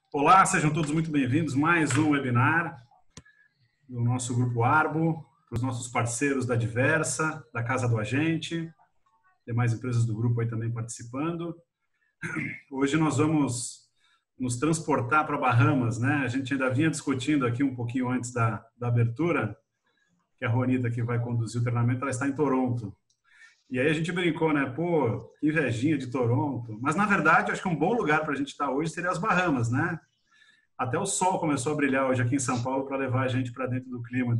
Olá, sejam todos muito bem-vindos. Mais um webinar do nosso Grupo Arbo, para os nossos parceiros da Diversa, da Casa do Agente, demais empresas do grupo aí também participando. Hoje nós vamos nos transportar para Bahamas, né? A gente ainda vinha discutindo aqui um pouquinho antes da abertura, que a Juanita, que vai conduzir o treinamento, ela está em Toronto. E aí a gente brincou, né? Pô, que invejinha de Toronto. Mas, na verdade, acho que um bom lugar para a gente estar hoje seria as Bahamas, né? Até o sol começou a brilhar hoje aqui em São Paulo para levar a gente para dentro do clima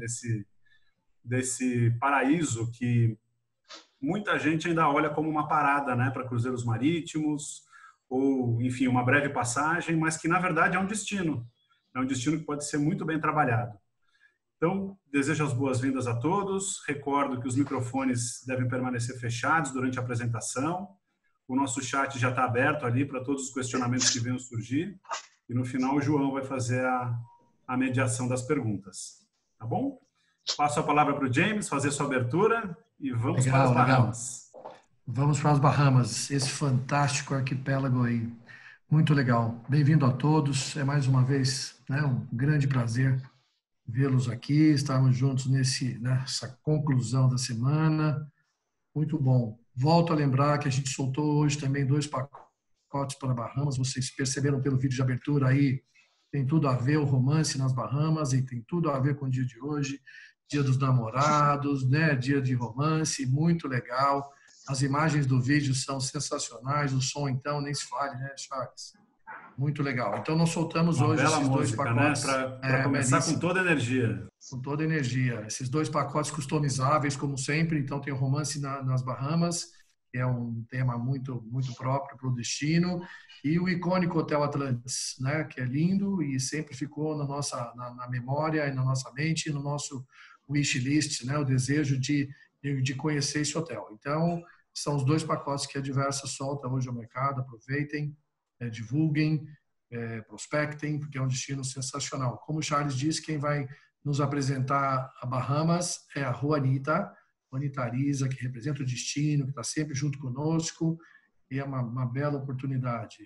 desse paraíso que muita gente ainda olha como uma parada, né? Para cruzeiros marítimos ou, enfim, uma breve passagem, mas que, na verdade, é um destino. É um destino que pode ser muito bem trabalhado. Então, desejo as boas-vindas a todos. Recordo que os microfones devem permanecer fechados durante a apresentação. O nosso chat já está aberto ali para todos os questionamentos que venham surgir. E no final o João vai fazer a mediação das perguntas. Tá bom? Passo a palavra para o James fazer sua abertura e vamos para as Bahamas. Vamos para as Bahamas, esse fantástico arquipélago aí. Muito legal. Bem-vindo a todos. É mais uma vez, né, um grande prazer vê-los aqui, estarmos juntos nessa conclusão da semana. Muito bom. Volto a lembrar que a gente soltou hoje também 2 pacotes para Bahamas. Vocês perceberam pelo vídeo de abertura aí, tem tudo a ver o romance nas Bahamas e tem tudo a ver com o dia de hoje, dia dos namorados, né? Dia de romance, muito legal. As imagens do vídeo são sensacionais, o som então nem se fale, né, Charles? Muito legal. Então, nós soltamos hoje esses 2 pacotes. Né? Para começar com toda a energia. Com toda a energia. Esses 2 pacotes customizáveis, como sempre. Então, tem o Romance nas Bahamas, que é um tema muito, muito próprio para o destino. E o icônico Hotel Atlantis, né? Que é lindo e sempre ficou na memória e na nossa mente, no nosso wish list, né? O desejo de conhecer esse hotel. Então, são os 2 pacotes que a Diversa solta hoje ao mercado. Aproveitem. Divulguem, prospectem, porque é um destino sensacional. Como o Charles disse, quem vai nos apresentar a Bahamas é a Juanita Arisa, que representa o destino, que está sempre junto conosco, e é uma bela oportunidade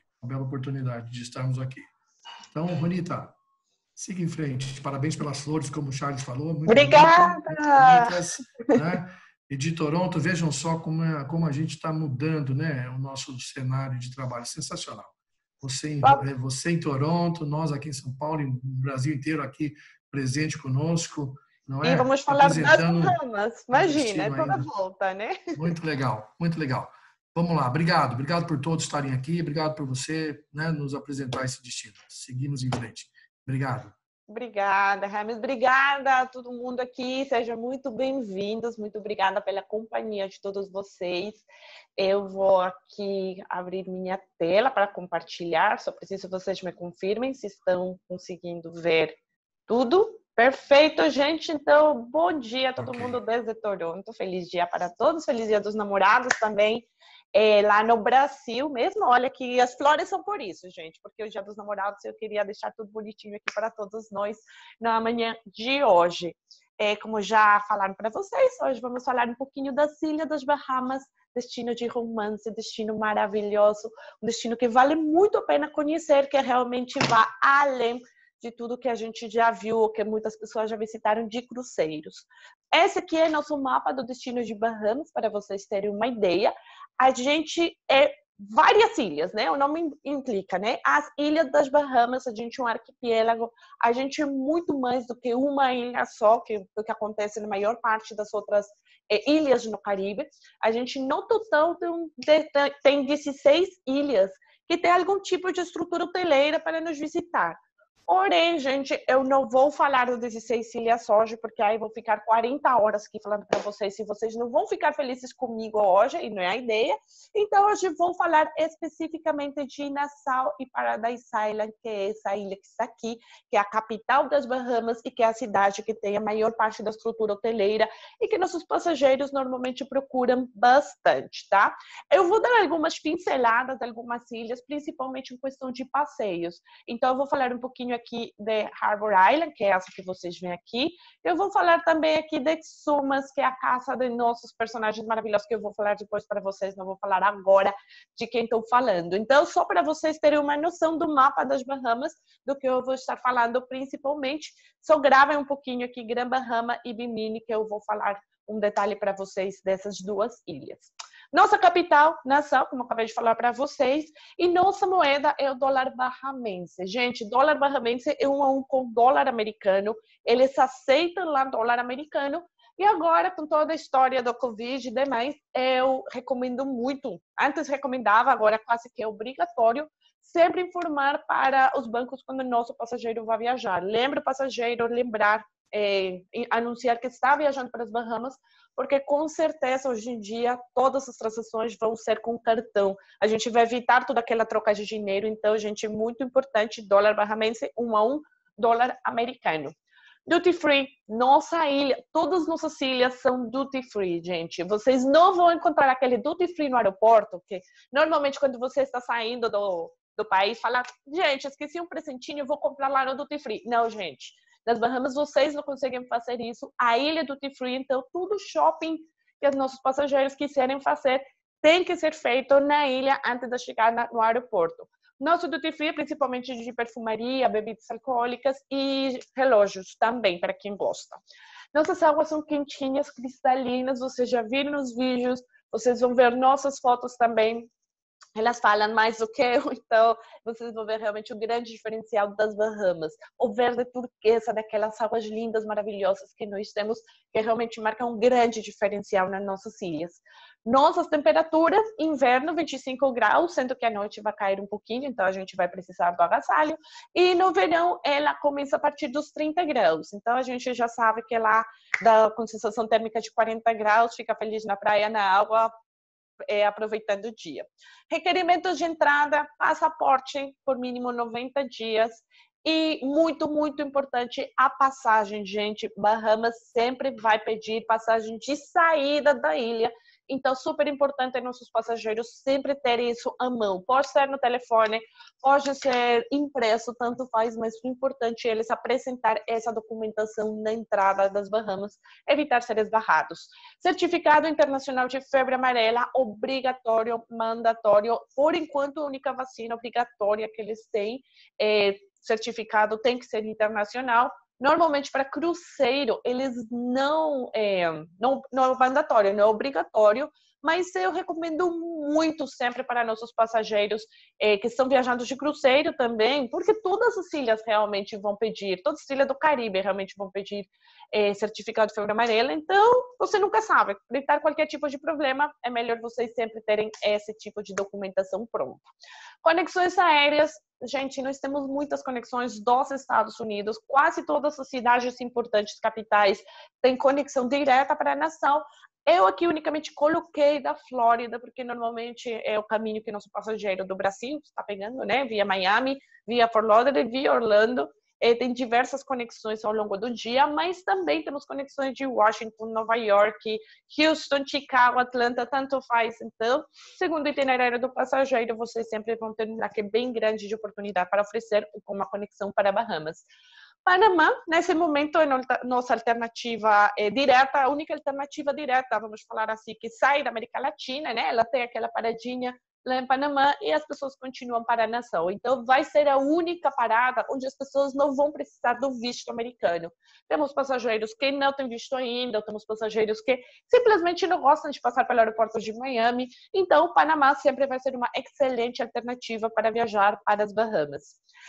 de estarmos aqui. Então, Juanita, siga em frente. Parabéns pelas flores, como o Charles falou. Muito obrigada! Bonitas, né? E de Toronto, vejam só como a gente está mudando, né, o nosso cenário de trabalho. Sensacional. Você em Toronto, nós aqui em São Paulo, e o Brasil inteiro aqui presente conosco, não é? E vamos falar das Bahamas. Imagina, é toda volta, né? Muito legal, muito legal. Vamos lá, obrigado por todos estarem aqui, obrigado por você, né, nos apresentar esse destino. Seguimos em frente. Obrigado. Obrigada, Rames. Obrigada a todo mundo aqui. Sejam muito bem-vindos. Muito obrigada pela companhia de todos vocês. Eu vou aqui abrir minha tela para compartilhar. Só preciso que vocês me confirmem se estão conseguindo ver tudo. Perfeito, gente. Então, bom dia a todo mundo desde Toronto. Feliz dia para todos. Feliz dia dos namorados também. Lá no Brasil mesmo, olha que as flores são por isso, gente, porque o Dia dos Namorados eu queria deixar tudo bonitinho aqui para todos nós na manhã de hoje. Como já falaram para vocês, hoje vamos falar um pouquinho das Ilhas das Bahamas, destino de romance, destino maravilhoso, um destino que vale muito a pena conhecer, que realmente vai além de tudo que a gente já viu, que muitas pessoas já visitaram de cruzeiros. Esse aqui é nosso mapa do destino de Bahamas, para vocês terem uma ideia. A gente várias ilhas, né? O nome implica, né? As Ilhas das Bahamas, a gente é um arquipélago, a gente é muito mais do que uma ilha só, que acontece na maior parte das outras ilhas no Caribe. A gente, no total, tem 16 ilhas que tem algum tipo de estrutura hoteleira para nos visitar. Porém, gente, eu não vou falar das 16 ilhas hoje, porque aí vou ficar 40 horas aqui falando para vocês, se vocês não vão ficar felizes comigo hoje, e não é a ideia. Então, hoje vou falar especificamente de Nassau e Paradise Island, que é essa ilha que está aqui, que é a capital das Bahamas e que é a cidade que tem a maior parte da estrutura hoteleira e que nossos passageiros normalmente procuram bastante, tá? Eu vou dar algumas pinceladas de algumas ilhas, principalmente em questão de passeios. Então, eu vou falar um pouquinho pouquinho aqui de Harbour Island, que é essa que vocês veem aqui. Eu vou falar também aqui de Xumas, que é a casa de nossos personagens maravilhosos, que eu vou falar depois para vocês, não vou falar agora de quem estou falando. Então, só para vocês terem uma noção do mapa das Bahamas, do que eu vou estar falando principalmente, só gravem um pouquinho aqui Grand Bahama e Bimini, que eu vou falar um detalhe para vocês dessas duas ilhas. Nossa capital, nação, como eu acabei de falar para vocês, e nossa moeda é o dólar bahamense. Gente, dólar bahamense é 1 a 1 com dólar americano, eles aceitam lá dólar americano, e agora, com toda a história do Covid e demais, eu recomendo muito, antes recomendava, agora quase que é obrigatório, sempre informar para os bancos quando o nosso passageiro vai viajar. Lembra o passageiro lembrar, anunciar que está viajando para as Bahamas, porque com certeza hoje em dia todas as transações vão ser com cartão. A gente vai evitar toda aquela troca de dinheiro, então, gente, é muito importante, dólar bahamense 1 a 1, dólar americano. Duty free, nossa ilha, todas as nossas ilhas são duty free, gente. Vocês não vão encontrar aquele duty free no aeroporto, que normalmente quando você está saindo do país, fala, gente, esqueci um presentinho, vou comprar lá no duty free. Não, gente. Nas Bahamas, vocês não conseguem fazer isso. A ilha é duty free, então, tudo shopping que os nossos passageiros quiserem fazer tem que ser feito na ilha antes de chegar no aeroporto. Nosso duty free é principalmente de perfumaria, bebidas alcoólicas e relógios também, para quem gosta. Nossas águas são quentinhas, cristalinas, vocês já viram nos vídeos, vocês vão ver nossas fotos também. Elas falam mais do que eu, então vocês vão ver realmente o grande diferencial das Bahamas. O verde turquesa, daquelas águas lindas, maravilhosas que nós temos, que realmente marcam um grande diferencial nas nossas ilhas. Nossas temperaturas, inverno 25 graus, sendo que à noite vai cair um pouquinho, então a gente vai precisar do agasalho. E no verão ela começa a partir dos 30 graus, então a gente já sabe que lá, com sensação térmica de 40 graus, fica feliz na praia, na água, aproveitando o dia. Requerimentos de entrada, passaporte por mínimo 90 dias e muito, muito importante a passagem, gente. Bahamas sempre vai pedir passagem de saída da ilha, então super importante nossos passageiros sempre terem isso à mão. Pode ser no telefone, pode ser impresso, tanto faz, mas o importante é eles apresentar essa documentação na entrada das Bahamas, evitar ser esbarrados. Certificado internacional de febre amarela, obrigatório, mandatório, por enquanto a única vacina obrigatória que eles têm, certificado tem que ser internacional. Normalmente, para cruzeiro, eles não é mandatório, não é obrigatório, mas eu recomendo muito sempre para nossos passageiros que estão viajando de cruzeiro também, porque todas as ilhas realmente vão pedir, todas as ilhas do Caribe realmente vão pedir certificado de febre amarela, então você nunca sabe, para evitar qualquer tipo de problema, é melhor vocês sempre terem esse tipo de documentação pronta. Conexões aéreas, gente, nós temos muitas conexões dos Estados Unidos, quase todas as cidades importantes, capitais, têm conexão direta para a nação. Eu aqui unicamente coloquei da Flórida, porque normalmente é o caminho que nosso passageiro do Brasil está pegando, né? Via Miami, via Fort Lauderdale, via Orlando. Tem diversas conexões ao longo do dia, mas também temos conexões de Washington, Nova York, Houston, Chicago, Atlanta, tanto faz. Então, segundo o itinerário do passageiro, vocês sempre vão ter um leque bem grande de oportunidade para oferecer uma conexão para Bahamas. Panamá, nesse momento, é nossa alternativa direta, a única alternativa direta, vamos falar assim, que sai da América Latina, né? Ela tem aquela paradinha lá em Panamá e as pessoas continuam para a nação. Então, vai ser a única parada onde as pessoas não vão precisar do visto americano. Temos passageiros que não têm visto ainda, temos passageiros que simplesmente não gostam de passar pelo aeroporto de Miami. Então, Panamá sempre vai ser uma excelente alternativa para viajar para as Bahamas.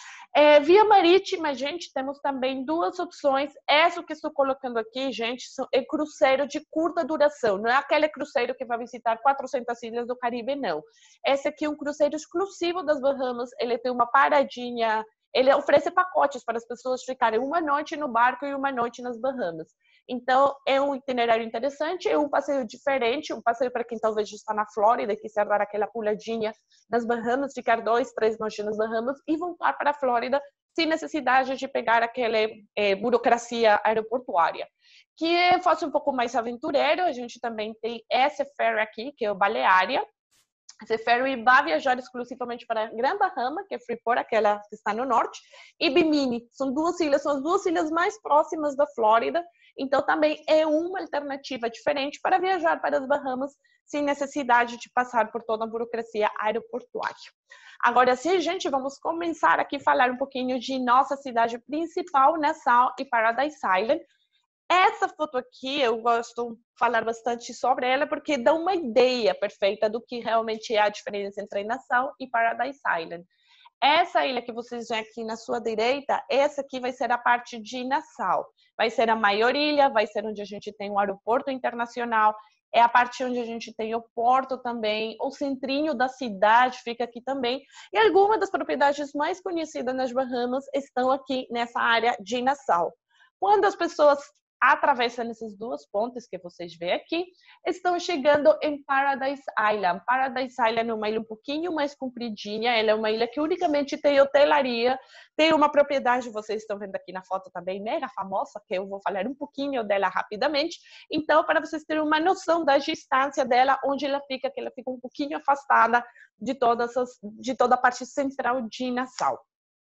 Via marítima, gente, temos também duas opções. Essa que estou colocando aqui, gente, é cruzeiro de curta duração. Não é aquele cruzeiro que vai visitar 400 ilhas do Caribe, não. Esse aqui é um cruzeiro exclusivo das Bahamas. Ele tem uma paradinha, ele oferece pacotes para as pessoas ficarem uma noite no barco e uma noite nas Bahamas. Então, é um itinerário interessante, é um passeio diferente, um passeio para quem talvez está na Flórida e quiser dar aquela puladinha nas Bahamas, ficar 2, 3 noites nas Bahamas e voltar para a Flórida sem necessidade de pegar aquela burocracia aeroportuária. Que fosse um pouco mais aventureiro, a gente também tem esse ferry aqui, que é o Baleária. Esse ferry vai viajar exclusivamente para Grand Bahama, que é Freeport, aquela que está no norte, e Bimini. São as duas ilhas mais próximas da Flórida. Então, também é uma alternativa diferente para viajar para as Bahamas sem necessidade de passar por toda a burocracia aeroportuária. Agora, sim, gente, vamos começar aqui a falar um pouquinho de nossa cidade principal, Nassau e Paradise Island. Essa foto aqui, eu gosto de falar bastante sobre ela, porque dá uma ideia perfeita do que realmente é a diferença entre Nassau e Paradise Island. Essa ilha que vocês veem aqui na sua direita, essa aqui vai ser a parte de Nassau. Vai ser a maior ilha, vai ser onde a gente tem um aeroporto internacional, é a parte onde a gente tem o porto também, o centrinho da cidade fica aqui também. E algumas das propriedades mais conhecidas nas Bahamas estão aqui nessa área de Nassau. Quando as pessoas atravessando essas duas pontes que vocês veem aqui, estão chegando em Paradise Island. Paradise Island é uma ilha um pouquinho mais compridinha, ela é uma ilha que unicamente tem hotelaria, tem uma propriedade, vocês estão vendo aqui na foto também, mega famosa, que eu vou falar um pouquinho dela rapidamente. Então, para vocês terem uma noção da distância dela, onde ela fica, que ela fica um pouquinho afastada de toda a parte central de Nassau.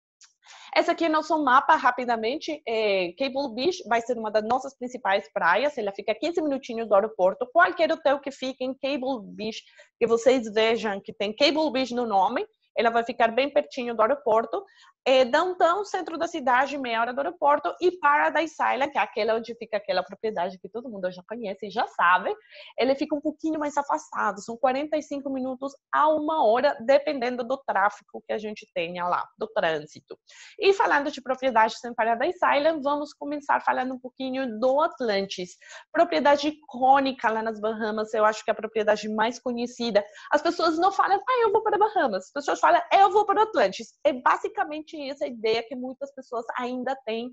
Essa aqui é nosso mapa, rapidamente. Cable Beach vai ser uma das nossas principais praias. Ela fica a 15 minutinhos do aeroporto. Qualquer hotel que fique em Cable Beach, que vocês vejam que tem Cable Beach no nome, ela vai ficar bem pertinho do aeroporto. Downtown, centro da cidade, meia hora do aeroporto. E Paradise Island, que é aquela onde fica aquela propriedade que todo mundo já conhece e já sabe, ele fica um pouquinho mais afastado. São 45 minutos a 1 hora, dependendo do tráfego que a gente tenha lá, do trânsito. E falando de propriedades em Paradise Island, vamos começar falando um pouquinho do Atlantis. Propriedade icônica lá nas Bahamas, eu acho que é a propriedade mais conhecida. As pessoas não falam, eu vou para Bahamas. As pessoas falam, eu vou para o Atlantis. É basicamente essa ideia que muitas pessoas ainda têm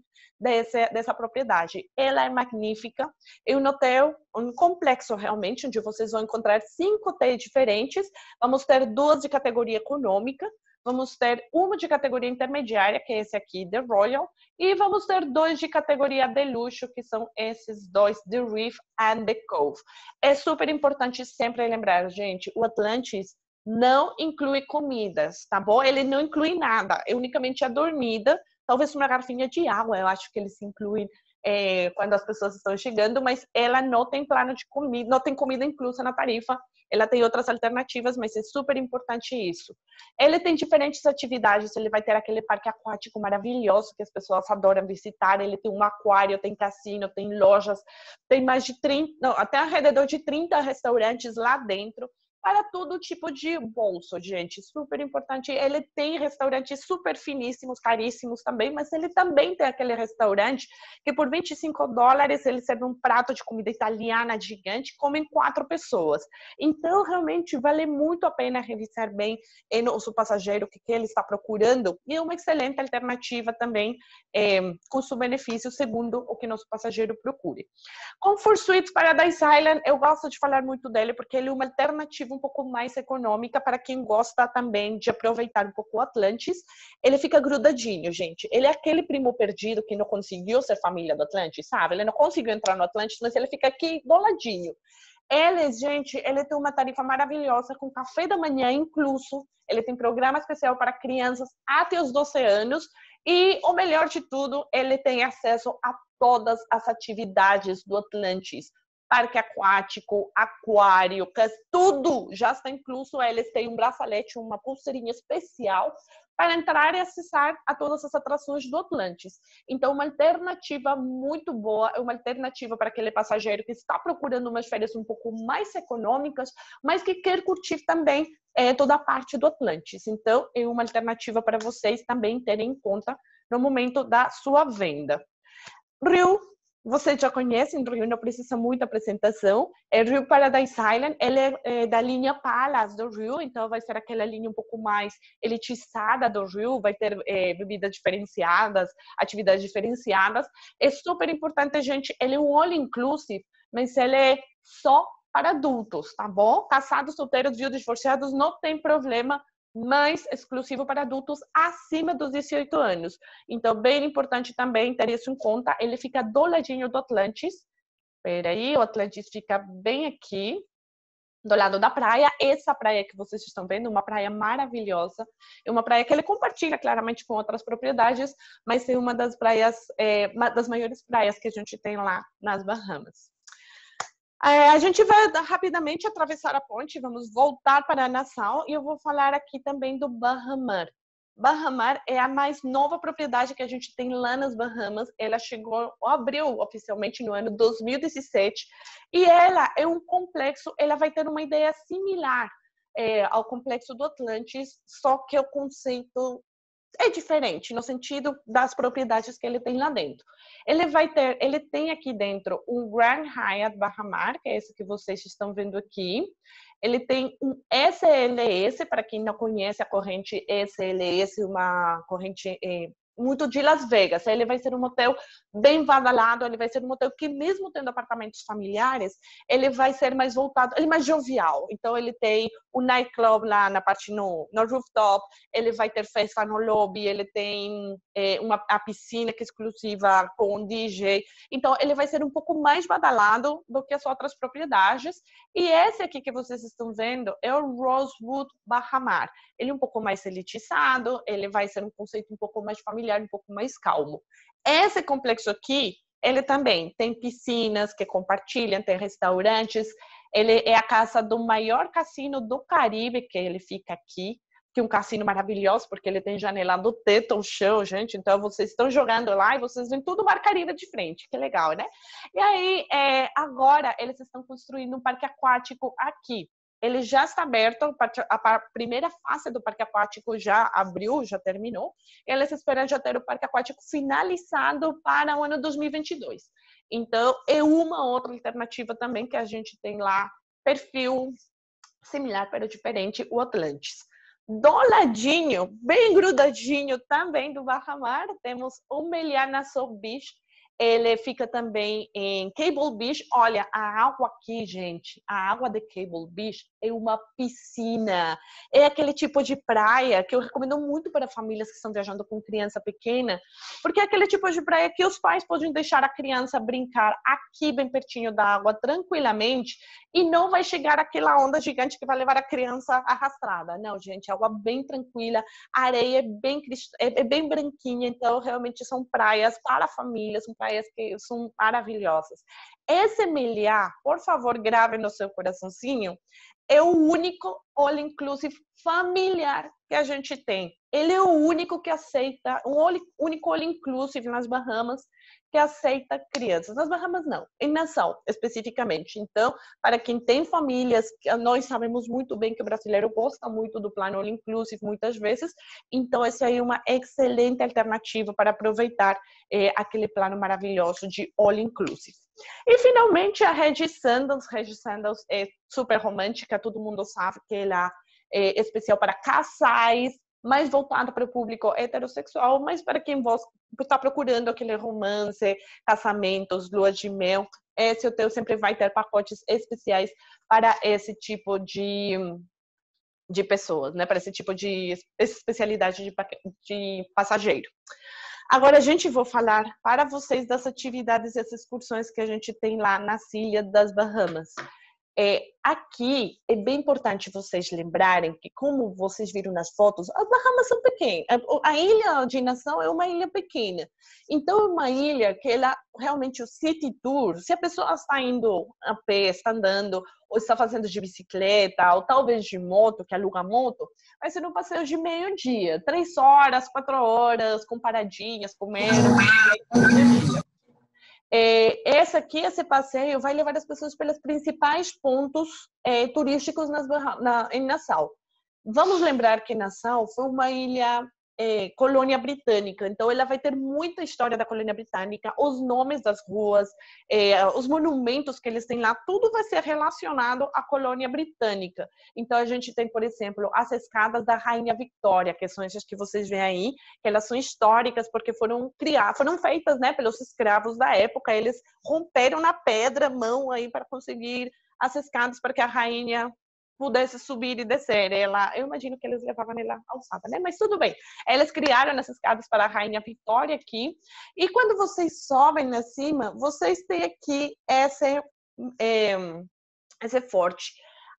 dessa propriedade. Ela é magnífica, é um hotel, um complexo realmente, onde vocês vão encontrar 5 hotéis diferentes. Vamos ter 2 de categoria econômica, vamos ter uma de categoria intermediária, que é esse aqui, The Royal, e vamos ter 2 de categoria de luxo, que são esses 2, The Reef and The Cove. É super importante sempre lembrar, gente, o Atlantis não inclui comidas, tá bom? Ele não inclui nada, é unicamente a dormida, talvez uma garrafinha de água, eu acho que eles incluem quando as pessoas estão chegando, mas ela não tem plano de comida, não tem comida inclusa na tarifa, ela tem outras alternativas, mas é super importante isso. Ele tem diferentes atividades, ele vai ter aquele parque aquático maravilhoso que as pessoas adoram visitar, ele tem um aquário, tem cassino, tem lojas, tem mais de 30, não, até ao redor de 30 restaurantes lá dentro, para todo tipo de bolso, gente, super importante. Ele tem restaurantes super finíssimos, caríssimos também, mas ele também tem aquele restaurante que por $25 ele serve um prato de comida italiana gigante, comem 4 pessoas. Então, realmente, vale muito a pena revisar bem o nosso passageiro, o que ele está procurando, e é uma excelente alternativa também, custo-benefício, segundo o que nosso passageiro procure. Comfort Suites Paradise Island, eu gosto de falar muito dele, porque ele é uma alternativa um pouco mais econômica para quem gosta também de aproveitar um pouco o Atlantis. Ele fica grudadinho, gente. Ele é aquele primo perdido que não conseguiu ser família do Atlantis, sabe? Ele não conseguiu entrar no Atlantis, mas ele fica aqui do ladinho. Ele, gente, ele tem uma tarifa maravilhosa com café da manhã incluso. Ele tem programa especial para crianças até os 12 anos. E o melhor de tudo, ele tem acesso a todas as atividades do Atlantis. Parque aquático, aquário, tudo já está incluso. Eles têm um bracelete, uma pulseirinha especial para entrar e acessar a todas as atrações do Atlantis. Então, uma alternativa muito boa, é uma alternativa para aquele passageiro que está procurando umas férias um pouco mais econômicas, mas que quer curtir também toda a parte do Atlantis. Então, é uma alternativa para vocês também terem em conta no momento da sua venda. Rio, você já conhece, no Rio não precisa muita apresentação. É Rio Paradise Island, ele é da linha Palace do Rio, então vai ser aquela linha um pouco mais elitizada do Rio, vai ter bebidas diferenciadas, atividades diferenciadas. É super importante, gente, ele é um all-inclusive, mas ele é só para adultos, tá bom? Casados, solteiros, viúvos, divorciados, não tem problema, mas exclusivo para adultos acima dos 18 anos. Então, bem importante também ter isso em conta. Ele fica do ladinho do Atlantis. Espera aí, o Atlantis fica bem aqui. do lado da praia. Essa praia que vocês estão vendo, uma praia maravilhosa, é uma praia que ele compartilha claramente com outras propriedades, mas é uma das praias, uma das maiores praias que a gente tem lá nas Bahamas. A gente vai rapidamente atravessar a ponte, vamos voltar para Nassau e eu vou falar aqui também do Baha Mar. Baha Mar é a mais nova propriedade que a gente tem lá nas Bahamas. Ela abriu oficialmente no ano 2017 e ela é um complexo, ela vai ter uma ideia similar ao complexo do Atlantis, só que o conceito é diferente no sentido das propriedades que ele tem lá dentro. Ele tem aqui dentro um Grand Hyatt Baha Mar, que é esse que vocês estão vendo aqui. Ele tem um SLS, para quem não conhece a corrente SLS, uma corrente muito de Las Vegas. Ele vai ser um hotel bem badalado, ele vai ser um hotel que mesmo tendo apartamentos familiares, ele vai ser mais voltado, ele é mais jovial. Então ele tem o nightclub lá na parte no rooftop, ele vai ter festa no lobby, ele tem a piscina que é exclusiva com um DJ. Então ele vai ser um pouco mais badalado do que as outras propriedades. E esse aqui que vocês estão vendo é o Rosewood Baha Mar. Ele é um pouco mais elitizado, ele vai ser um conceito um pouco mais familiar, um pouco mais calmo. Esse complexo aqui, ele também tem piscinas que compartilham, tem restaurantes. Ele é a casa do maior cassino do Caribe, que ele fica aqui, que é um cassino maravilhoso, porque ele tem janela do teto ao chão, gente. Então, vocês estão jogando lá e vocês veem tudo Mar Caribe de frente. Que legal, né? E aí, agora, eles estão construindo um parque aquático aqui. Ele já está aberto, a primeira fase do parque aquático já abriu, já terminou. Eles esperam já ter o parque aquático finalizado para o ano 2022. Então, é uma outra alternativa também que a gente tem lá, perfil similar, pero diferente, o Atlantis. Do ladinho, bem grudadinho também do Baha Mar, temos o Meliá Nassau Beach. Ele fica também em Cable Beach. Olha, a água aqui, gente, a água de Cable Beach é uma piscina. É aquele tipo de praia que eu recomendo muito para famílias que estão viajando com criança pequena, porque é aquele tipo de praia que os pais podem deixar a criança brincar aqui bem pertinho da água tranquilamente e não vai chegar aquela onda gigante que vai levar a criança arrastada. Não, gente, água bem tranquila, a areia é bem branquinha, então realmente são praias para famílias, são praias que são maravilhosas. Esse Meliá, por favor, grave no seu coraçãozinho, é o único all-inclusive familiar que a gente tem. Ele é o único que aceita, único all-inclusive nas Bahamas que aceita crianças. Nas Bahamas não, em Nassau especificamente. Então, para quem tem famílias, nós sabemos muito bem que o brasileiro gosta muito do plano all-inclusive muitas vezes, então essa aí é uma excelente alternativa para aproveitar aquele plano maravilhoso de all-inclusive. E finalmente a Regis Sandals. Regis Sandals é super romântica, todo mundo sabe que ela é especial para casais, mais voltado para o público heterossexual, mas para quem está procurando aquele romance, casamentos, lua de mel, esse hotel sempre vai ter pacotes especiais para esse tipo de pessoas, né? Para esse tipo de especialidade de passageiro. Agora, a gente vai falar para vocês das atividades e as excursões que a gente tem lá nas Ilhas das Bahamas. Aqui é bem importante vocês lembrarem que, como vocês viram nas fotos, as Bahamas são pequenas. A ilha de Nassau é uma ilha pequena. Então, é uma ilha que ela realmente o city tour, se a pessoa está indo a pé, está andando, ou está fazendo de bicicleta, ou talvez de moto, que aluga moto, vai ser um passeio de meio-dia, 3 horas, 4 horas, com paradinhas, comendo. Esse passeio vai levar as pessoas pelos principais pontos turísticos em Nassau. Vamos lembrar que Nassau foi uma ilha colônia britânica, então ela vai ter muita história da colônia britânica, os nomes das ruas, os monumentos que eles têm lá, tudo vai ser relacionado à colônia britânica. Então a gente tem, por exemplo, as escadas da Rainha Victoria, que são essas que vocês veem aí, que elas são históricas porque foram feitas, né, pelos escravos da época. Eles romperam na pedra mão aí para conseguir as escadas para que a rainha pudesse subir e descer. Eu imagino que eles levavam ela alçada, né? Mas tudo bem. Eles criaram essas escadas para a Rainha Victoria aqui. E quando vocês sobem lá cima, vocês têm aqui esse forte.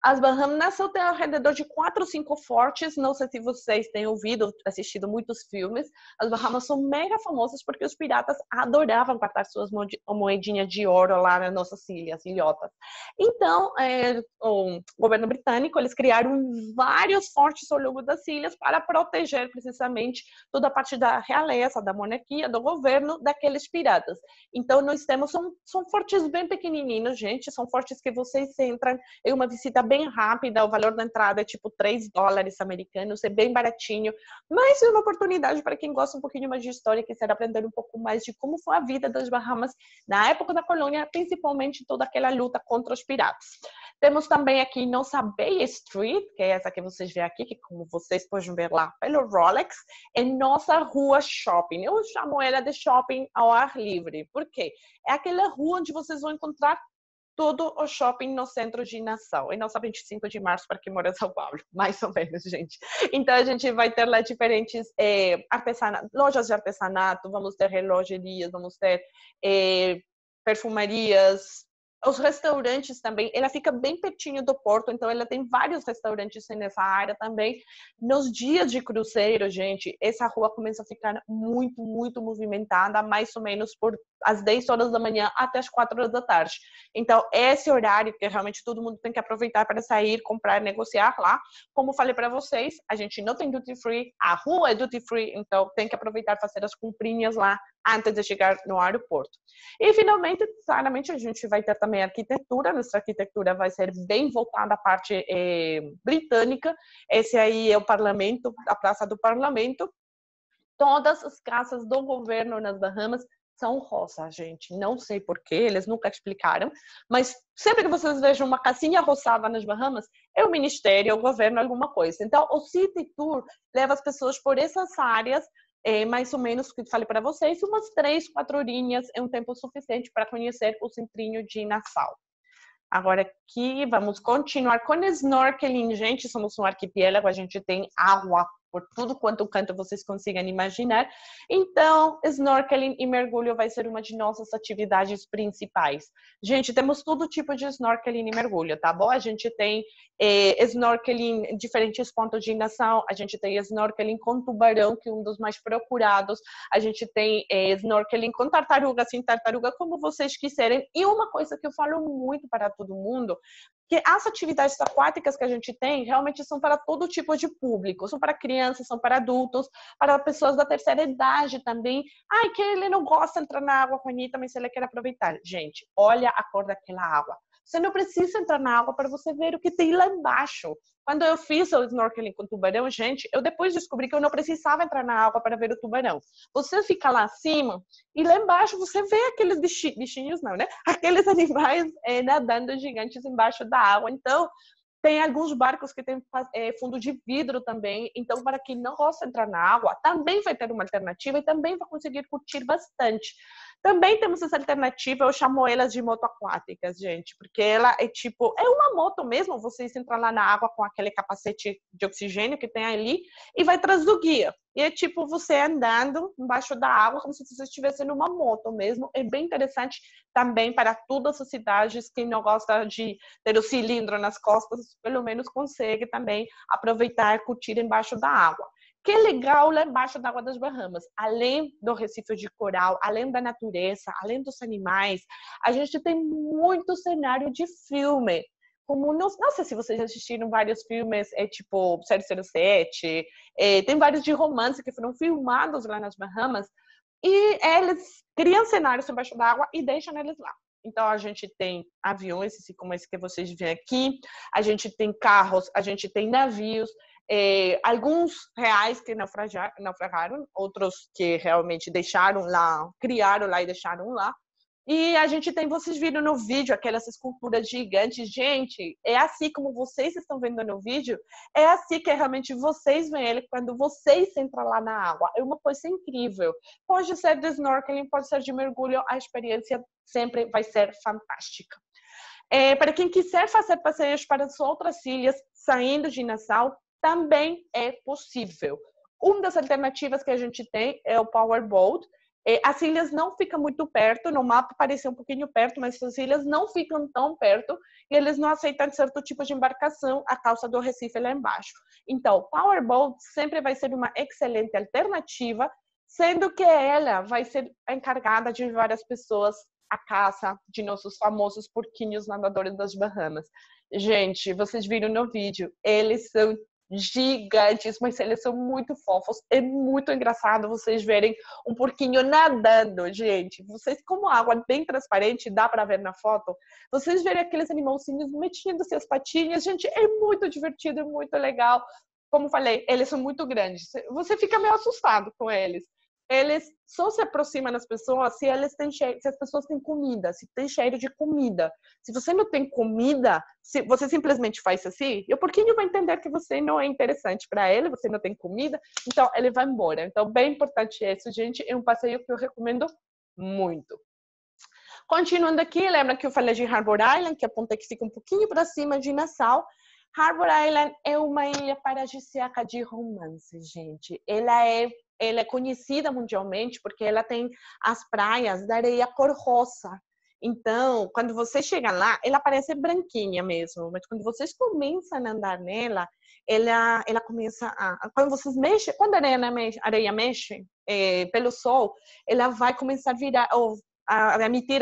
As Bahamas têm ao redor de 4 ou 5 fortes. Não sei se vocês têm ouvido, assistido muitos filmes. As Bahamas são mega famosas porque os piratas adoravam guardar suas moedinhas de ouro lá nas nossas ilhotas. Então, o governo britânico, eles criaram vários fortes ao longo das ilhas para proteger precisamente toda a parte da realeza, da monarquia, do governo daqueles piratas. Então, nós temos, são fortes bem pequenininhos, gente, são fortes que vocês entram em uma visita bem rápida, o valor da entrada é tipo $3 americanos, é bem baratinho, mas é uma oportunidade para quem gosta um pouquinho mais de história e quiser aprender um pouco mais de como foi a vida das Bahamas na época da colônia, principalmente toda aquela luta contra os piratas. Temos também aqui nossa Bay Street, que é essa que vocês veem aqui, que como vocês podem ver lá pelo Rolex, é nossa rua shopping. Eu chamo ela de shopping ao ar livre. Por quê? É aquela rua onde vocês vão encontrar todo o shopping no centro de Nassau. E nossa 25 de março para quem mora em São Paulo, mais ou menos, gente. Então, a gente vai ter lá diferentes lojas de artesanato, vamos ter relojerias, vamos ter perfumarias, os restaurantes também, ela fica bem pertinho do porto, então ela tem vários restaurantes nessa área também. Nos dias de cruzeiro, gente, essa rua começa a ficar muito, muito movimentada, mais ou menos por às 10 horas da manhã até as 4 horas da tarde. Então, esse horário que realmente todo mundo tem que aproveitar para sair, comprar, negociar lá. Como falei para vocês, a gente não tem duty free, a rua é duty free, então tem que aproveitar fazer as comprinhas lá antes de chegar no aeroporto. E, finalmente, claramente, a gente vai ter também arquitetura. Nossa arquitetura vai ser bem voltada à parte britânica. Esse aí é o parlamento, a Praça do Parlamento. Todas as casas do governo nas Bahamas são rosa, gente. Não sei porquê, eles nunca explicaram. Mas sempre que vocês vejam uma casinha rosada nas Bahamas, é o ministério, é o governo, alguma coisa. Então, o City Tour leva as pessoas por essas áreas, mais ou menos, que eu falei para vocês, umas 3, 4 horinhas é um tempo suficiente para conhecer o centrinho de Nassau. Agora aqui, vamos continuar com snorkeling, gente. Somos um arquipélago, a gente tem água por tudo quanto canto vocês consigam imaginar. Então, snorkeling e mergulho vai ser uma de nossas atividades principais. Gente, temos todo tipo de snorkeling e mergulho, tá bom? A gente tem snorkeling em diferentes pontos de Nassau, a gente tem snorkeling com tubarão, que é um dos mais procurados, a gente tem snorkeling com tartaruga, sem tartaruga, como vocês quiserem. E uma coisa que eu falo muito para todo mundo, que as atividades aquáticas que a gente tem realmente são para todo tipo de público, são para crianças, são para adultos, para pessoas da terceira idade também. Ai, que ele não gosta de entrar na água, Juanita, mas ele quer aproveitar. Gente, olha a cor daquela água. Você não precisa entrar na água para você ver o que tem lá embaixo. Quando eu fiz o snorkeling com tubarão, gente, eu depois descobri que eu não precisava entrar na água para ver o tubarão. Você fica lá acima e lá embaixo você vê aqueles bichinhos, não, né? Aqueles animais nadando gigantes embaixo da água. Então, tem alguns barcos que têm fundo de vidro também. Então, para quem não gosta de entrar na água, também vai ter uma alternativa e também vai conseguir curtir bastante. Também temos essa alternativa, eu chamo elas de moto aquáticas, gente, porque ela é tipo, é uma moto mesmo, vocês entram lá na água com aquele capacete de oxigênio que tem ali e vai atrás do guia. E é tipo você andando embaixo da água como se você estivesse numa moto mesmo. É bem interessante também para todas as cidades. Quem não gosta de ter o cilindro nas costas, pelo menos consegue também aproveitar e curtir embaixo da água. Que é legal lá embaixo da água das Bahamas, além do recife de coral, além da natureza, além dos animais, a gente tem muito cenário de filme. Como não sei se vocês assistiram vários filmes, tipo 007, tem vários de romance que foram filmados lá nas Bahamas, e eles criam cenários embaixo da água e deixam eles lá. Então, a gente tem aviões, como esse que vocês veem aqui, a gente tem carros, a gente tem navios, alguns reais que naufragaram, outros que realmente deixaram lá, criaram lá e deixaram lá. E a gente tem, vocês viram no vídeo, aquelas esculturas gigantes. Gente, é assim como vocês estão vendo no vídeo, é assim que realmente vocês veem ele quando vocês entram lá na água. É uma coisa incrível. Pode ser de snorkeling, pode ser de mergulho, a experiência sempre vai ser fantástica. Para quem quiser fazer passeios para as outras ilhas, saindo de Nassau, também é possível. Uma das alternativas que a gente tem é o Powerboat. As ilhas não ficam muito perto, no mapa parecia um pouquinho perto, mas as ilhas não ficam tão perto e eles não aceitam certo tipo de embarcação a causa do Recife lá embaixo. Então, Powerboat sempre vai ser uma excelente alternativa, sendo que ela vai ser encarregada de levar as pessoas à caça de nossos famosos porquinhos nadadores das Bahamas. Gente, vocês viram no vídeo, eles são gigantes, mas eles são muito fofos. É muito engraçado vocês verem um porquinho nadando, gente. Vocês, como a água é bem transparente, dá para ver na foto, vocês verem aqueles animalzinhos metendo suas patinhas, gente, é muito divertido, é muito legal. Como falei, eles são muito grandes. Você fica meio assustado com eles. Eles só se aproximam das pessoas se eles têm cheiro, se as pessoas têm comida, se tem cheiro de comida. Se você não tem comida, se você simplesmente faz assim, o porquinho vai entender que você não é interessante para ele, você não tem comida, então ele vai embora. Então, bem importante isso, gente. É um passeio que eu recomendo muito. Continuando aqui, lembra que eu falei de Harbour Island, que é a ponta que fica um pouquinho para cima de Nassau. Harbour Island é uma ilha paradisíaca de romance, gente. Ela é conhecida mundialmente porque ela tem as praias da areia cor rosa. Então, quando você chega lá, ela parece branquinha mesmo, mas quando vocês começam a andar nela, ela começa a... Quando vocês mexem, quando a areia mexe pelo sol, ela vai começar a virar, ou a emitir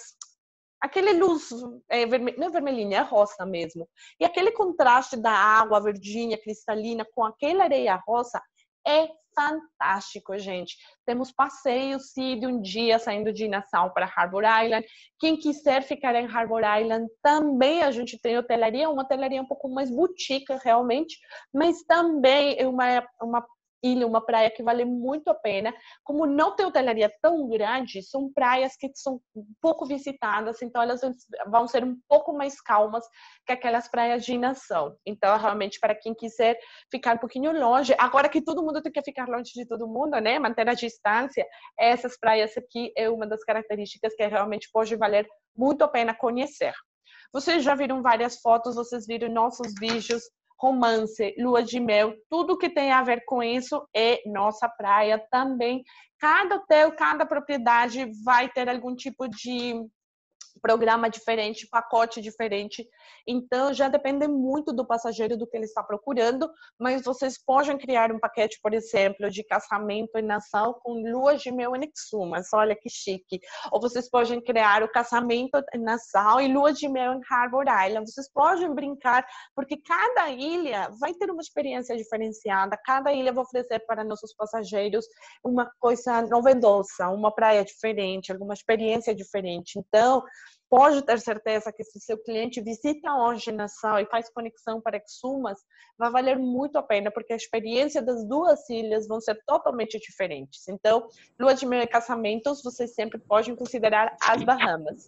aquele luz, não é vermelhinha, é rosa mesmo. E aquele contraste da água verdinha, cristalina, com aquela areia rosa, é fantástico, gente. Temos passeios, sim, de um dia saindo de Nassau para Harbour Island. Quem quiser ficar em Harbour Island, também a gente tem hotelaria, uma hotelaria um pouco mais boutique, realmente, mas também é uma ilha, uma praia que vale muito a pena. Como não tem hotelaria tão grande, são praias que são pouco visitadas, então elas vão ser um pouco mais calmas que aquelas praias de Nassau. Então, realmente, para quem quiser ficar um pouquinho longe, agora que todo mundo tem que ficar longe de todo mundo, né? Manter a distância, essas praias aqui é uma das características que realmente pode valer muito a pena conhecer. Vocês já viram várias fotos, vocês viram nossos vídeos, romance, lua de mel, tudo que tem a ver com isso é nossa praia também. Cada hotel, cada propriedade vai ter algum tipo de programa diferente, pacote diferente. Então, já depende muito do passageiro, do que ele está procurando, mas vocês podem criar um paquete, por exemplo, de casamento em Nassau com lua de mel em Exumas. Olha que chique. Ou vocês podem criar o casamento em Nassau e lua de mel em Harbour Island. Vocês podem brincar, porque cada ilha vai ter uma experiência diferenciada, cada ilha vai oferecer para nossos passageiros uma coisa novedosa, uma praia diferente, alguma experiência diferente. Então, pode ter certeza que se seu cliente visita hoje Nassau e faz conexão para Exumas, vai valer muito a pena, porque a experiência das duas ilhas vão ser totalmente diferentes. Então, lua de mel e casamentos, vocês sempre podem considerar as Bahamas.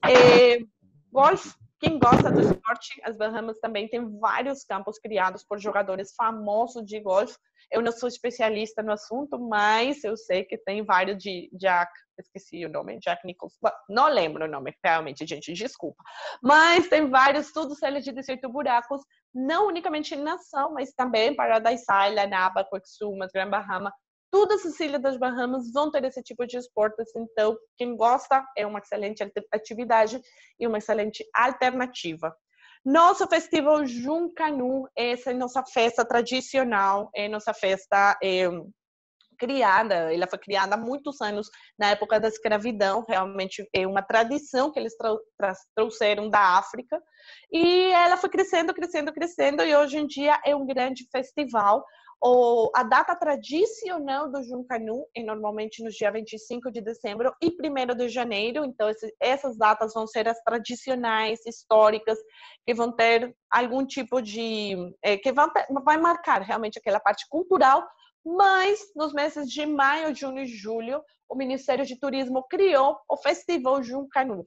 Golfe, quem gosta do esporte, as Bahamas também tem vários campos criados por jogadores famosos de golfe. Eu não sou especialista no assunto, mas eu sei que tem vários de Jack, esqueci o nome, Jack Nicklaus, não lembro o nome, realmente, gente, desculpa. Mas tem vários, todos eles de 18 buracos, não unicamente em Nassau, mas também Paradise Island, Abaco, Exumas, Grand Bahama. Todas as ilhas das Bahamas vão ter esse tipo de esportes, então quem gosta é uma excelente atividade e uma excelente alternativa. Nosso festival Junkanoo, essa é nossa festa tradicional, é nossa festa criada, ela foi criada há muitos anos na época da escravidão, realmente é uma tradição que eles trouxeram da África, e ela foi crescendo, crescendo, crescendo, e hoje em dia é um grande festival. A data tradicional do Junkanoo é normalmente nos dias 25 de dezembro e 1º de janeiro, então essas datas vão ser as tradicionais, históricas, que vão ter algum tipo de... que vai marcar realmente aquela parte cultural, mas nos meses de maio, junho e julho, o Ministério de Turismo criou o Festival Junkanoo,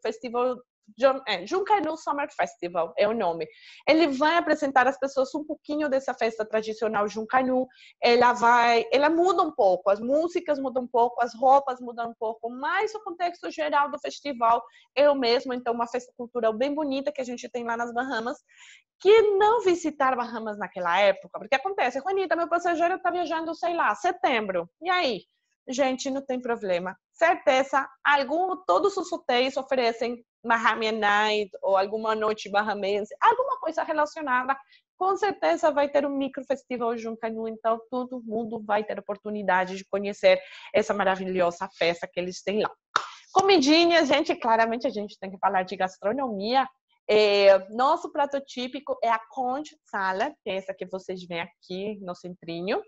Junkanoo Summer Festival é o nome. Ele vai apresentar às pessoas um pouquinho dessa festa tradicional Junkanoo. Ela muda um pouco, as músicas mudam um pouco, as roupas mudam um pouco, mas o contexto geral do festival é o mesmo. Então, uma festa cultural bem bonita que a gente tem lá nas Bahamas. Que não visitar Bahamas naquela época, porque acontece, Juanita, meu passageiro está viajando, sei lá, setembro. E aí? Gente, não tem problema. certeza, todos os hotéis oferecem Bahamian Night ou alguma noite bahamense, alguma coisa relacionada. Com certeza vai ter um microfestival Junkanoo, então todo mundo vai ter oportunidade de conhecer essa maravilhosa festa que eles têm lá. Comidinha, gente, claramente a gente tem que falar de gastronomia. Nosso prato típico é a conch salad, que é essa que vocês veem aqui no centrinho.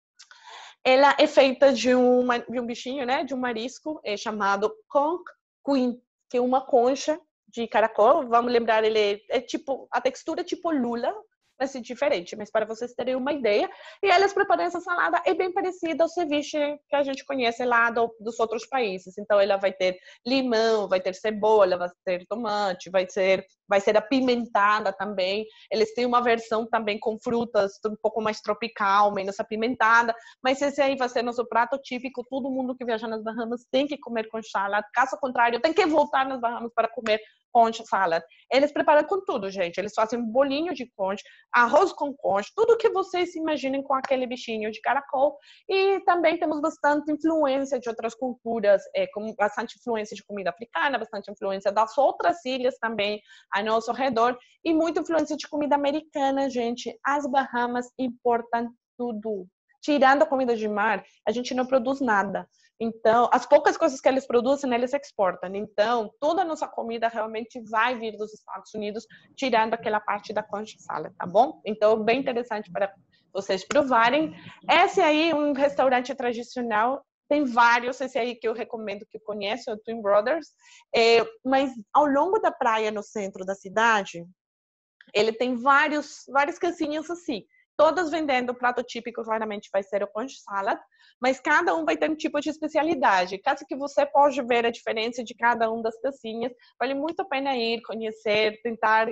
Ela é feita de um bichinho, né, de um marisco chamado conch queen, que é uma concha de caracol. Vamos lembrar, ele é tipo, a textura é tipo lula, vai ser diferente, mas para vocês terem uma ideia. E eles preparam essa salada, é bem parecida ao ceviche que a gente conhece lá dos outros países. Então, ela vai ter limão, vai ter cebola, vai ter tomate, vai ser apimentada também. Eles têm uma versão também com frutas, um pouco mais tropical, menos apimentada. Mas esse aí vai ser nosso prato típico. Todo mundo que viaja nas Bahamas tem que comer conch salad. Caso contrário, tem que voltar nas Bahamas para comer conch salad. Eles preparam com tudo, gente. Eles fazem um bolinho de conch, arroz com conch, tudo que vocês imaginem com aquele bichinho de caracol. E também temos bastante influência de outras culturas, com bastante influência de comida africana, bastante influência das outras ilhas também ao nosso redor e muita influência de comida americana, gente. As Bahamas importam tudo. Tirando a comida de mar, a gente não produz nada. Então, as poucas coisas que eles produzem, eles exportam. Então, toda a nossa comida realmente vai vir dos Estados Unidos, tirando aquela parte da conch salad, tá bom? Então, bem interessante para vocês provarem. Esse aí é um restaurante tradicional. Tem vários, esse aí que eu recomendo, que eu conheço, é o Twin Brothers. Mas ao longo da praia, no centro da cidade, ele tem várias casinhas assim. Todas vendendo o prato típico, claramente vai ser o conch salad, mas cada um vai ter um tipo de especialidade. Caso que você pode ver a diferença de cada uma das casinhas, vale muito a pena ir, conhecer, tentar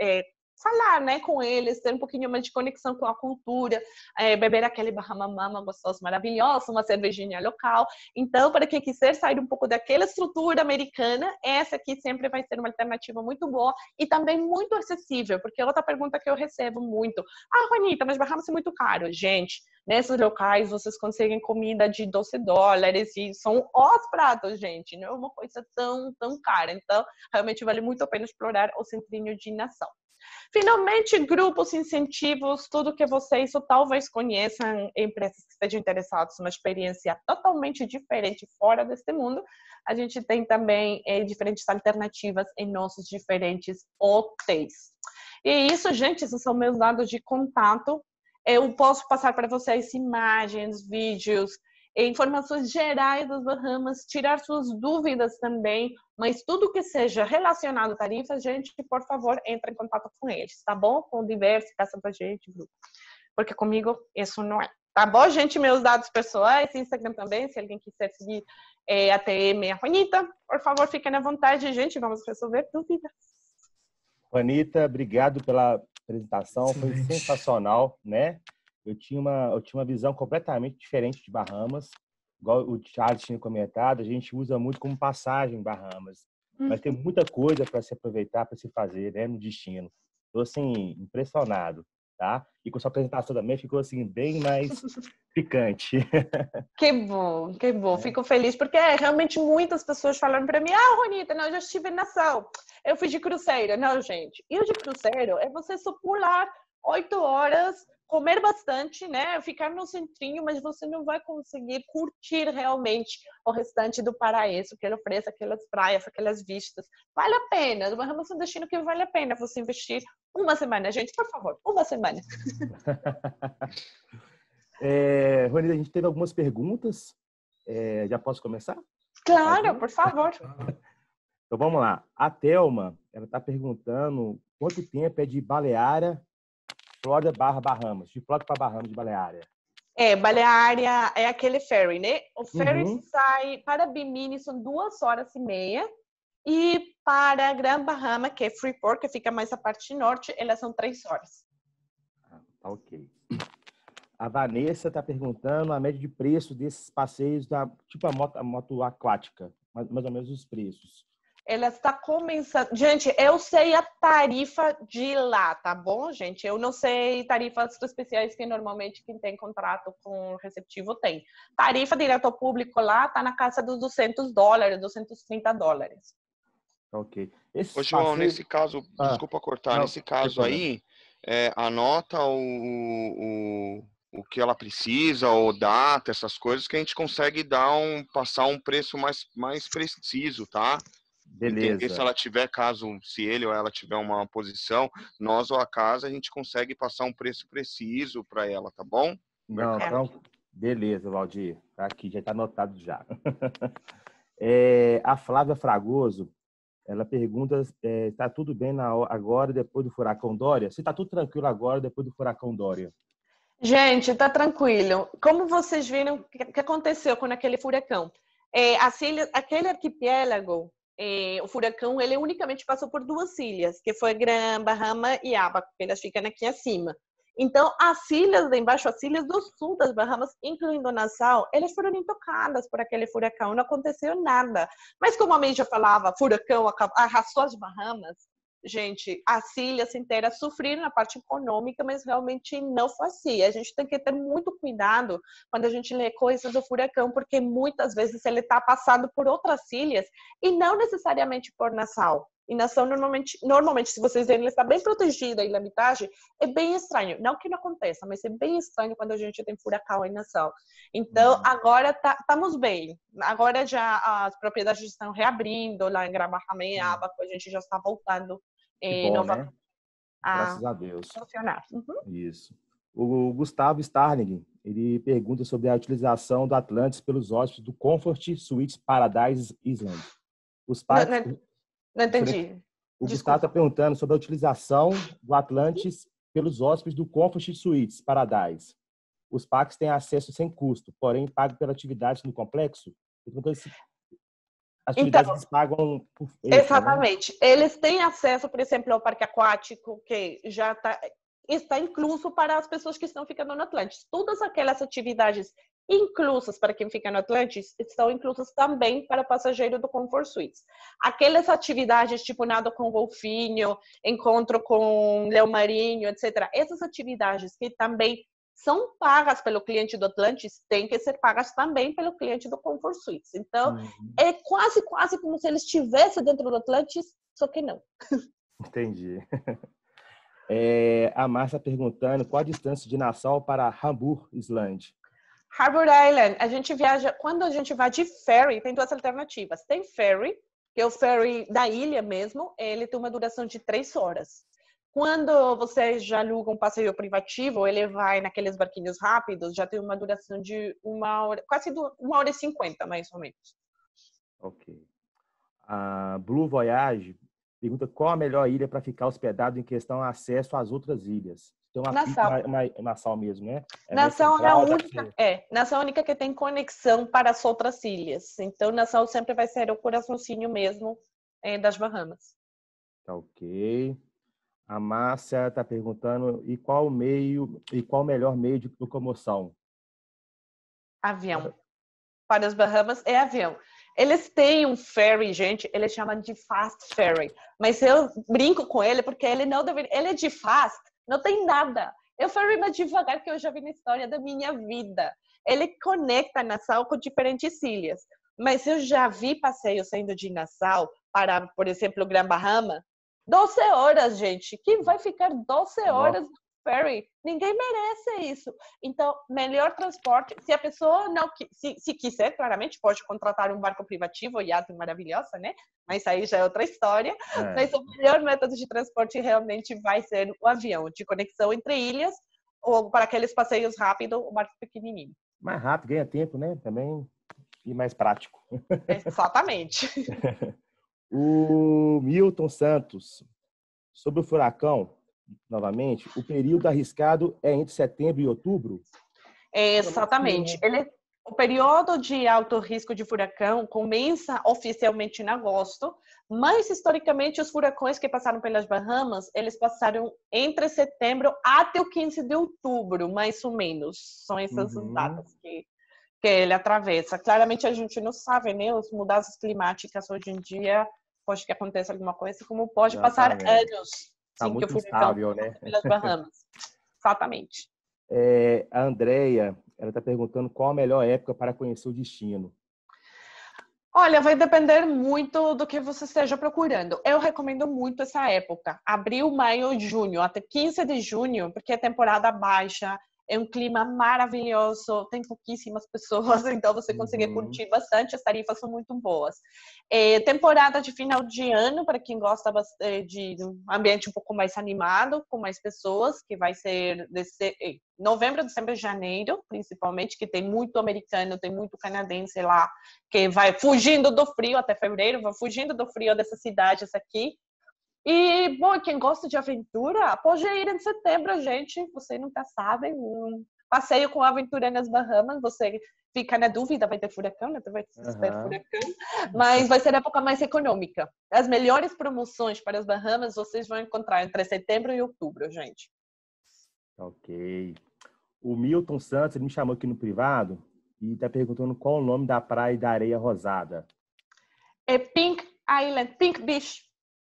falar, né, com eles, ter um pouquinho mais de conexão com a cultura, beber aquele Bahama Mama gostoso, maravilhoso, uma cervejinha local. Então, para quem quiser sair um pouco daquela estrutura americana, essa aqui sempre vai ser uma alternativa muito boa e também muito acessível, porque outra pergunta que eu recebo muito: Juanita, mas Bahamas é muito caro. Gente, nesses locais vocês conseguem comida de $12 e são os pratos, gente, não é uma coisa tão cara. Então, realmente vale muito a pena explorar o centrinho de Nassau. Finalmente, grupos, incentivos, tudo que vocês ou talvez conheçam, empresas que estejam interessadas numa experiência totalmente diferente fora deste mundo. A gente tem também diferentes alternativas em nossos diferentes hotéis. E isso, gente, esses são meus dados de contato. Eu posso passar para vocês imagens, vídeos, informações gerais das Bahamas, tirar suas dúvidas também, mas tudo que seja relacionado a tarifas, gente, por favor, entre em contato com eles, tá bom? Com o Diverso, peça pra gente, grupo. Porque comigo isso não é. Tá bom, gente? Meus dados pessoais, Instagram também, se alguém quiser seguir a TM, a Juanita, por favor, fiquem à vontade, gente, vamos resolver dúvidas. Juanita, obrigado pela apresentação, Excelente. Foi sensacional, né? Eu tinha uma visão completamente diferente de Bahamas, igual o Charles tinha comentado, a gente usa muito como passagem Bahamas, mas tem muita coisa para se aproveitar, para se fazer, né, no destino. Estou, assim, impressionado, tá? E com sua apresentação também ficou, assim, bem mais picante. Que bom, que bom. Fico feliz, porque realmente muitas pessoas falaram para mim: Juanita, não, eu já estive em Nassau, eu fui de cruzeiro. Não, gente, e o de cruzeiro é você só pular 8 horas, comer bastante, né? Ficar no centrinho, mas você não vai conseguir curtir realmente o restante do paraíso que ele oferece, aquelas praias, aquelas vistas. Vale a pena, Bahamas é um destino que vale a pena você investir uma semana, gente, por favor, uma semana. Juanita, a gente teve algumas perguntas. Já posso começar? Claro, por favor. Então vamos lá. A Thelma, ela está perguntando quanto tempo é de Baleária, Flórida / Bahamas, de Flórida para Bahamas, de Baleária. Baleária é aquele ferry, né? O ferry sai para Bimini, são 2h30. E para Grand Bahama, que é Freeport, que fica mais a parte norte, elas são 3 horas. Tá ok. A Vanessa está perguntando a média de preço desses passeios, tipo a moto aquática, mais ou menos os preços. ela está começando. Gente, eu sei a tarifa de lá, tá bom, gente? Eu não sei tarifas especiais que normalmente quem tem contrato com o receptivo tem. Tarifa direto ao público lá tá na casa dos $200, $230. Ok. Ô, João, nesse caso, desculpa cortar, não, nesse caso aí, anota o que ela precisa, ou data, essas coisas, que a gente consegue passar um preço mais preciso, tá? Entender se Beleza. ela tiver, se ele ou ela tiver uma posição, nós ou a casa, a gente consegue passar um preço preciso para ela, tá bom? Não, então, beleza, Valdir. Tá aqui, já está anotado já. A Flávia Fragoso, ela pergunta, está tudo bem agora, depois do furacão Dória? Se está tudo tranquilo agora, depois do furacão Dória? Gente, tá tranquilo. Como vocês viram, o que aconteceu com aquele furacão? Aquele arquipélago, o furacão, ele unicamente passou por 2 ilhas, que foi Gran Bahama e Abaco, que elas ficam aqui acima. Então, as ilhas de embaixo, as ilhas do sul das Bahamas, incluindo Nassau, elas foram intocadas por aquele furacão, não aconteceu nada. Mas como a May já falava, furacão arrasou as Bahamas, gente, as ilhas inteiras sofreram na parte econômica, mas realmente não foi assim. A gente tem que ter muito cuidado quando a gente lê coisas do furacão, porque muitas vezes ele está passando por outras ilhas e não necessariamente por Nassau. E Nassau, normalmente, se vocês verem, ele está bem protegida em Hermitage. É bem estranho. Não que não aconteça, mas é bem estranho quando a gente tem furacão em Nassau. Então, agora estamos bem. Agora já as propriedades estão reabrindo lá em Gran Bahama e Abaco. A gente já está voltando novamente, né? Graças a Deus. Funcionar. Isso. O Gustavo Starling, ele pergunta sobre a utilização do Atlantis pelos hóspedes do Comfort Suites Paradise Island. Os parques... Não entendi. O Gustavo está perguntando sobre a utilização do Atlantis pelos hóspedes do Comfort Suites Paradise. Os parques têm acesso sem custo, porém pagam pela atividade no complexo. As atividades eles pagam por exatamente. Né? Eles têm acesso, por exemplo, ao parque aquático, que já está incluso para as pessoas que estão ficando no Atlantis. Todas aquelas atividades inclusas para quem fica no Atlantis estão inclusas também para o passageiro do Comfort Suites. Aquelas atividades tipo nado com golfinho, encontro com leão marinho, etc. Essas atividades que também são pagas pelo cliente do Atlantis, têm que ser pagas também pelo cliente do Comfort Suites. Então, é quase como se eles estivessem dentro do Atlantis, só que não. Entendi. A Márcia perguntando qual a distância de Nassau para Hamburg Island. Harbour Island, a gente viaja, quando a gente vai de ferry, tem 2 alternativas. Tem ferry, que é o ferry da ilha mesmo, ele tem uma duração de 3 horas. Quando você já aluga um passeio privativo, ele vai naqueles barquinhos rápidos, já tem uma duração de 1 hora, quase 1h50, mais ou menos. Ok. A Blue Voyage pergunta qual a melhor ilha para ficar hospedado em questão a acesso às outras ilhas. Tem Nassau mesmo, né? Nassau é a única, Nassau é a única que tem conexão para as outras ilhas. Então, Nassau sempre vai ser o coraçãozinho mesmo das Bahamas. Tá ok. A Márcia está perguntando qual o melhor meio de locomoção? Avião. Para as Bahamas é avião. Eles têm um ferry, gente, eles chamam de fast ferry. Mas eu brinco com ele porque ele não deveria. Ele é de fast, não tem nada. É o ferry mais devagar que eu já vi na história da minha vida. Ele conecta Nassau com diferentes ilhas. Mas eu já vi passeios saindo de Nassau para, por exemplo, Gran Bahama. 12 horas, gente. Quem vai ficar 12 horas no ferry? Ninguém merece isso. Então, melhor transporte. Se a pessoa não... Se quiser, claramente, pode contratar um barco privativo, iate maravilhosa, né? Mas aí já é outra história. Mas o melhor método de transporte realmente vai ser o avião, de conexão entre ilhas, ou para aqueles passeios rápidos, o barco pequenininho. Mais rápido, ganha tempo, né? Também. E mais prático. Exatamente. O Milton Santos, sobre o furacão, novamente, o período arriscado é entre setembro e outubro? Exatamente. O período de alto risco de furacão começa oficialmente em agosto, mas historicamente os furacões que passaram pelas Bahamas, eles passaram entre setembro até o 15 de outubro, mais ou menos. São essas datas que ele atravessa. Claramente a gente não sabe, né? As mudanças climáticas hoje em dia pode que aconteça alguma coisa, como pode Exatamente. passar anos Tá sem que o muito furacão instável, né? passe pelas Bahamas. Exatamente. A Andrea, ela está perguntando qual a melhor época para conhecer o destino. Olha, vai depender muito do que você esteja procurando. Eu recomendo muito essa época, abril, maio, junho, até 15 de junho, porque é temporada baixa, é um clima maravilhoso, tem pouquíssimas pessoas, então você consegue curtir bastante, as tarifas são muito boas. Temporada de final de ano, para quem gosta de um ambiente um pouco mais animado, com mais pessoas, que vai ser novembro, dezembro e janeiro, principalmente, que tem muito americano, tem muito canadense lá, que vai fugindo do frio até fevereiro, vai fugindo do frio dessas cidades aqui. E, bom, quem gosta de aventura, pode ir em setembro, gente. Você nunca sabe. Um passeio com aventura nas Bahamas, você fica na dúvida, vai ter furacão, não vai ter furacão, mas vai ser a época mais econômica. As melhores promoções para as Bahamas vocês vão encontrar entre setembro e outubro, gente. Ok. O Milton Santos, ele me chamou aqui no privado e está perguntando qual o nome da praia da areia rosada. É Pink Island, Pink Beach.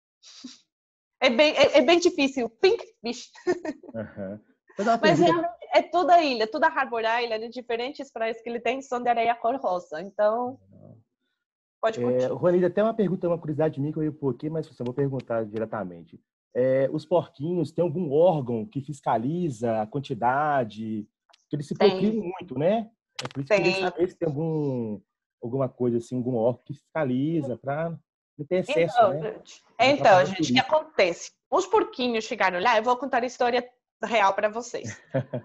É bem difícil, Pink Beach. Mas realmente é toda a ilha, toda a Harbor Island, diferentes praias que ele tem são de areia cor rosa. Então, pode curtir. Juanita, até uma pergunta, uma curiosidade minha que eu ia pôr aqui, mas eu vou perguntar diretamente. Os porquinhos têm algum órgão que fiscaliza a quantidade? Que eles se procriam muito, né? É por isso que eu queria saber se tem alguma coisa assim, algum órgão que fiscaliza para não ter excesso, então, né? Gente, o que acontece? Os porquinhos chegaram lá, eu vou contar a história real para vocês.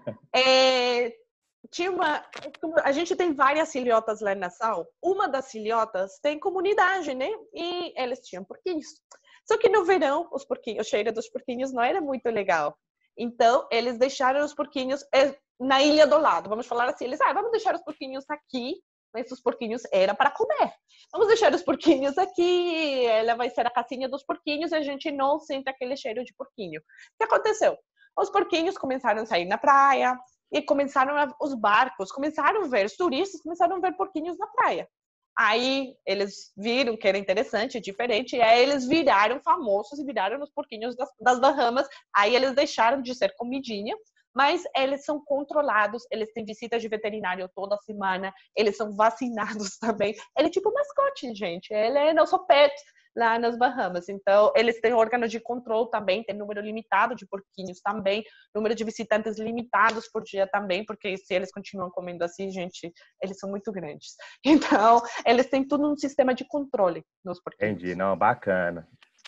A gente tem várias ilhotas lá na Sal. Uma das ilhotas tem comunidade, né? E eles tinham porquinhos. Só que no verão, o cheiro dos porquinhos não era muito legal. Então, eles deixaram os porquinhos na ilha do lado. Vamos falar assim, vamos deixar os porquinhos aqui, mas os porquinhos era para comer. Vamos deixar os porquinhos aqui, ela vai ser a casinha dos porquinhos e a gente não sente aquele cheiro de porquinho. O que aconteceu? Os porquinhos começaram a sair na praia e os barcos começaram a ver, os turistas começaram a ver porquinhos na praia. Aí eles viram que era interessante, diferente, e aí eles viraram famosos e viraram os porquinhos das Bahamas. Aí eles deixaram de ser comidinha, mas eles são controlados, eles têm visitas de veterinário toda semana, eles são vacinados também. Ele é tipo mascote, gente. Ele é nosso pet lá nas Bahamas. Então, eles têm órgão de controle também, tem número limitado de porquinhos também, número de visitantes limitados por dia também, porque se eles continuam comendo assim, gente, eles são muito grandes. Então, eles têm tudo um sistema de controle nos porquinhos. Entendi, não, bacana.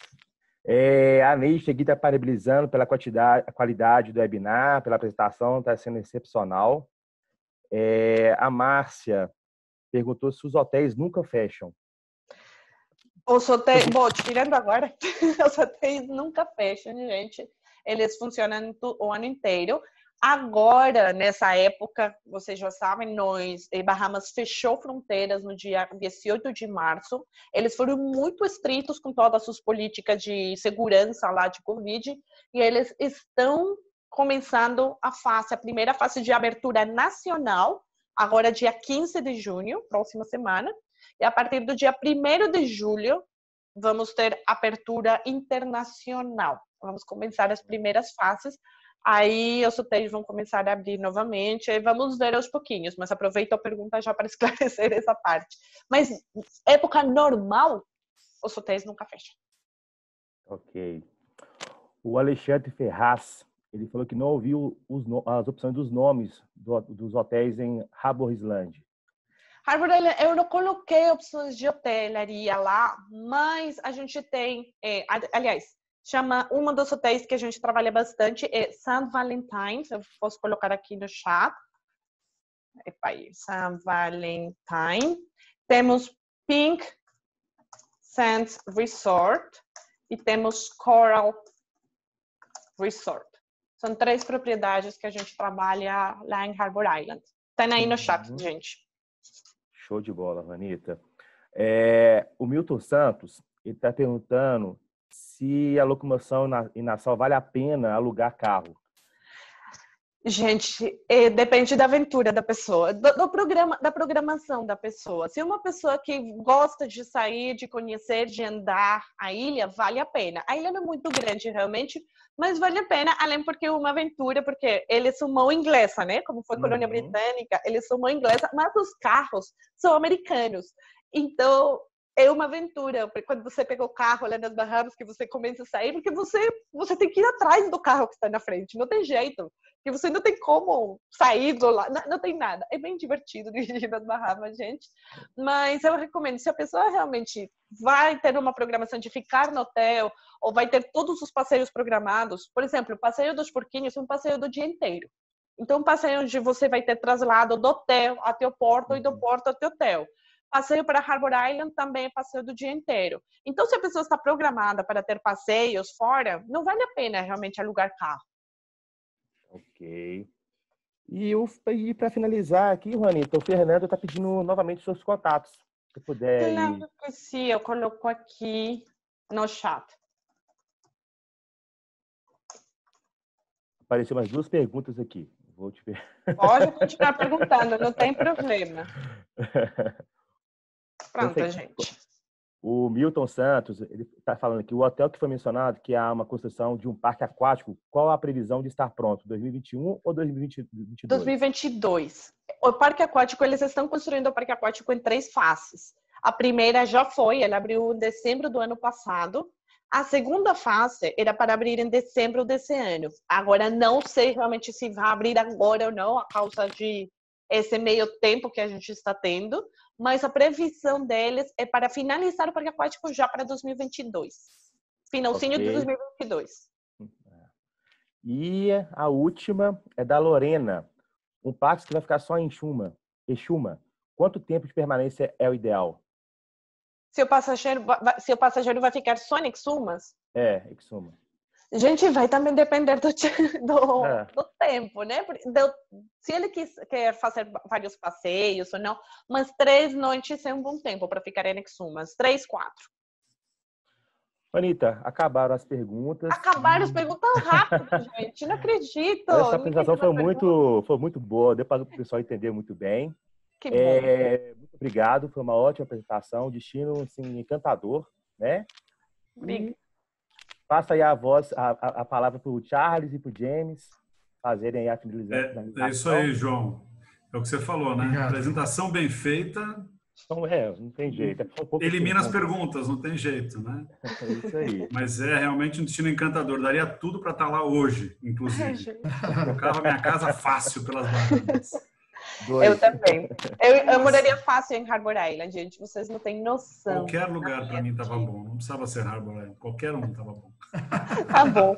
A Neide aqui está parabenizando pela qualidade do webinar, pela apresentação, está sendo excepcional. A Márcia perguntou se os hotéis nunca fecham. Os hotéis, tirando agora, os hotéis nunca fecham, gente. Eles funcionam o ano inteiro. Agora, nessa época, vocês já sabem, Bahamas fechou fronteiras no dia 18 de março. Eles foram muito estritos com todas as políticas de segurança lá de Covid e eles estão começando a primeira fase de abertura nacional, agora dia 15 de junho, próxima semana. E a partir do dia 1º de julho, vamos ter abertura internacional. Vamos começar as primeiras fases. Aí os hotéis vão começar a abrir novamente. Vamos ver aos pouquinhos, mas aproveito a pergunta já para esclarecer essa parte. Mas época normal, os hotéis nunca fecham. Ok. O Alexandre Ferraz, ele falou que não ouviu as opções dos nomes dos hotéis em Harbor Island. Harbor Island, eu não coloquei opções de hotelaria lá, mas a gente tem, aliás, um dos hotéis que a gente trabalha bastante é St. Valentine's, eu posso colocar aqui no chat. St. Valentine. Temos Pink Sands Resort e temos Coral Resort. São 3 propriedades que a gente trabalha lá em Harbor Island. Tá aí no chat, gente. Show de bola, Vanita. O Milton Santos, ele está perguntando se a locomoção em Nassau vale a pena alugar carro. Gente, depende da aventura da pessoa, da programação da pessoa. Se uma pessoa que gosta de sair, de conhecer, de andar a ilha, vale a pena. A ilha não é muito grande realmente, mas vale a pena, além porque é uma aventura, porque eles são mão inglesa, né? Como foi colônia britânica, eles são mão inglesa, mas os carros são americanos. Então, é uma aventura, porque quando você pega o carro lá nas Bahamas, que você começa a sair, porque você tem que ir atrás do carro que está na frente, não tem jeito, porque você não tem como sair do lado, não tem nada. É bem divertido dirigir nas Bahamas, gente, mas eu recomendo, se a pessoa realmente vai ter uma programação de ficar no hotel, ou vai ter todos os passeios programados, por exemplo, o passeio dos porquinhos é um passeio do dia inteiro. Então, um passeio onde você vai ter traslado do hotel até o porto e do porto até o hotel. Passeio para Harbour Island também é passeio do dia inteiro. Então, se a pessoa está programada para ter passeios fora, não vale a pena realmente alugar carro. Ok. E para finalizar aqui, Juanita, o Fernando está pedindo novamente seus contatos. Se puder. Claro que sim, eu coloco aqui no chat. Apareceu umas 2 perguntas aqui. Vou te ver. Pode continuar perguntando, não tem problema. Pronto, gente. O Milton Santos, ele está falando que o hotel que foi mencionado, que há uma construção de um parque aquático, qual a previsão de estar pronto? 2021 ou 2022? 2022. O parque aquático, eles estão construindo o parque aquático em 3 fases. A primeira já foi, ela abriu em dezembro do ano passado. A segunda fase era para abrir em dezembro desse ano. Agora, não sei realmente se vai abrir agora ou não, a causa de esse meio tempo que a gente está tendo, mas a previsão deles é para finalizar o parque aquático já para 2022. Finalzinho de 2022. E a última é da Lorena. Um parque que vai ficar só em Exuma. Quanto tempo de permanência é o ideal? Se o passageiro vai ficar só em Exumas? Exuma. Gente, vai também depender do tempo, né? Se ele quer fazer vários passeios ou não, mas 3 noites é um bom tempo para ficar em Exumas. 3, 4. Anitta, acabaram as perguntas. Acabaram as perguntas rápido, gente. Não acredito. Essa apresentação foi muito boa. Deu para o pessoal entender muito bem. Que bom. Muito obrigado. Foi uma ótima apresentação. Destino assim, encantador, né? Obrigada. Passa aí a palavra para o Charles e para o James fazerem a finalização. É isso aí, João. É o que você falou, né? Obrigado. Apresentação bem feita. Então, não tem jeito. Elimina as perguntas, não tem jeito, né? É isso aí. Mas é realmente um destino encantador. Daria tudo para estar lá hoje, inclusive. Trocava minha casa fácil pelas Bahamas. Eu também. Eu moraria fácil em Harbour Island, gente. Vocês não têm noção. Qualquer lugar para mim estava bom. Não precisava ser Harbour Island. Qualquer um estava bom. Tá bom.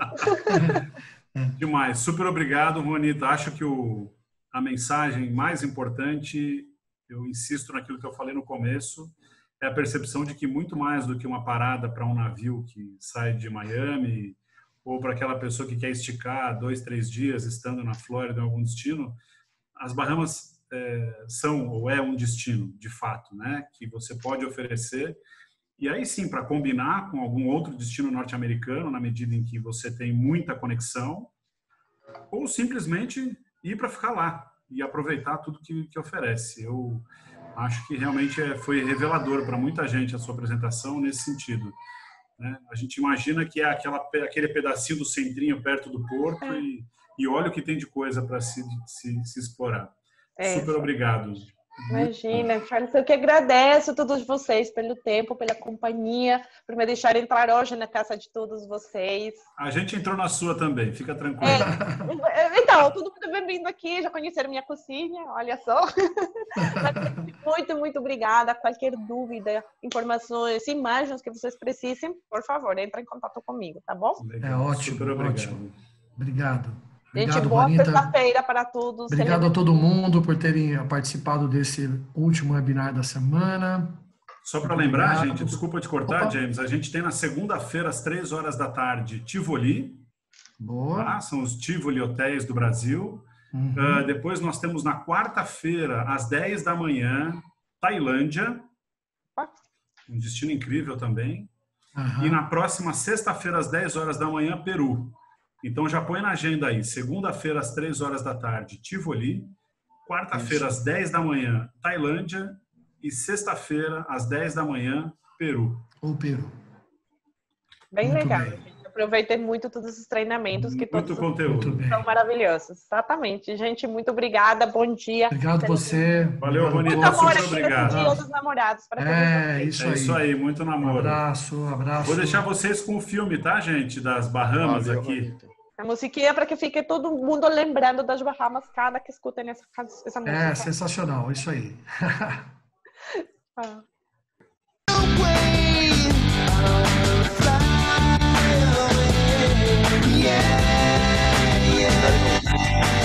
Demais. Super obrigado, Juanita. Acho que a mensagem mais importante, eu insisto naquilo que eu falei no começo, é a percepção de que muito mais do que uma parada para um navio que sai de Miami ou para aquela pessoa que quer esticar 2, 3 dias estando na Flórida em algum destino, as Bahamas são ou é um destino, de fato, né, que você pode oferecer. E aí sim, para combinar com algum outro destino norte-americano, na medida em que você tem muita conexão, ou simplesmente ir para ficar lá e aproveitar tudo que oferece. Eu acho que realmente foi revelador para muita gente a sua apresentação nesse sentido, né? A gente imagina que é aquele pedacinho do centrinho perto do porto e olha o que tem de coisa para se explorar. Super obrigado. Imagina, Charles, eu que agradeço a todos vocês pelo tempo, pela companhia, por me deixar entrar hoje na casa de todos vocês. A gente entrou na sua também, fica tranquilo. Então, todo mundo bem-vindo aqui, já conheceram minha cozinha, olha só. Muito, muito obrigada. Qualquer dúvida, informações, imagens que vocês precisem, por favor, entre em contato comigo, tá bom? É ótimo, super obrigado. Ótimo. Obrigado. Gente, boa sexta-feira para todos. Obrigado a todo mundo por terem participado desse último webinar da semana. Só para lembrar, gente, desculpa te cortar, James, a gente tem na segunda-feira, às 3 horas da tarde, Tivoli. Boa. Tá? São os Tivoli Hotéis do Brasil. Depois nós temos na quarta-feira, às 10 da manhã, Tailândia. Um destino incrível também. E na próxima sexta-feira, às 10 horas da manhã, Peru. Então já põe na agenda aí, segunda-feira às 3 horas da tarde, Tivoli, quarta-feira às 10 da manhã, Tailândia, e sexta-feira às 10 da manhã, Peru. O Peru. Bem Muito legal. bem. Gente. Aproveitei muito todos esses treinamentos que Muito todos conteúdo. Muito bem. são maravilhosos. Exatamente. Gente, muito obrigada. Bom dia. Obrigado você. Valeu, Obrigado Bonita. a Muito todos. amor Super aqui obrigado. nesse Dia dos Namorados para todos vocês. Isso É aí. isso aí, muito Um namoro. abraço, abraço. Vou deixar vocês com o filme, tá, gente? Das Bahamas Valeu, aqui. Ronita. A musiquinha para que fique todo mundo lembrando das Bahamas cada que escutem essa música. É sensacional, isso aí. Ah. Yeah, yeah.